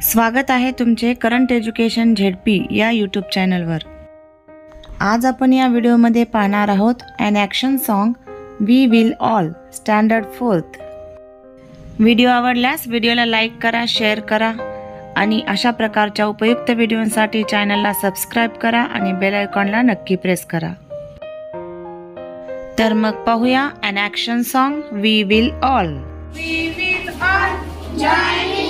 स्वागत आहे तुमचे करंट एज्युकेशन झेडपी या यूट्यूब चॅनलवर। आज आपण या व्हिडिओमध्ये पाहणार आहोत an action song we will all standard 4th। व्हिडिओ आवडल्यास व्हिडिओला लाईक करा, शेअर करा आणि अशा प्रकारच्या उपयुक्त व्हिडिओंसाठी चॅनलला सबस्क्राइब करा आणि बेल आयकॉनला नक्की प्रेस करा। तर मग पाहूया an action song we will all. We will all join